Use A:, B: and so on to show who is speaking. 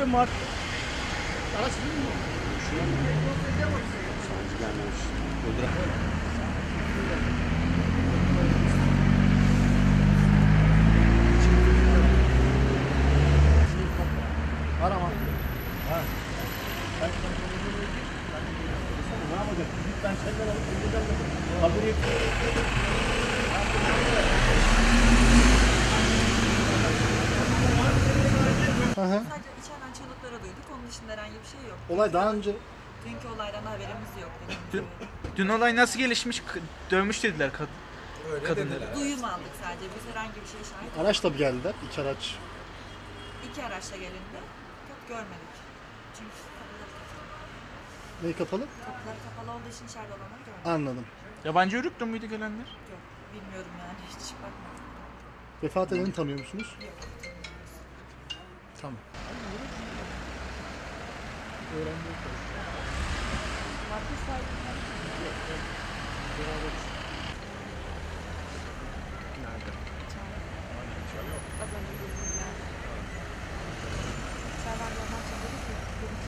A: haberim var.
B: Araç sizin mi?
C: Sancı gelmemiş. Öldür.
B: Arama.
A: Ne yapacak? Git ben senden alıp gideceğim. Kabul et.
D: Sadece içeriden çığlıkları duyduk. Onun dışında herhangi bir şey yok.
B: Olay daha önce
D: Dünkü olaydan haberimiz yok dediğimiz
E: Dün,
D: gibi.
E: dün olay nasıl gelişmiş? Dövmüş dediler kadınları.
D: Duyum aldık sadece. Biz herhangi bir şeye şahit
B: araçla bir geldiler. İki araç.
D: İki araçla gelindi. Fakat görmedik. Çünkü kapıları kapalı.
B: Neyi kapalı?
D: Kapıları kapalı olduğu için içeride olanları görmedik.
B: Anladım.
E: Yabancı ırklı mıydı gelenler?
D: Yok. Bilmiyorum yani. Hiç bakmadım.
B: Vefat edeni tanıyor musunuz?
D: Yok.
B: Tamam.
A: Market sahibi. Beraber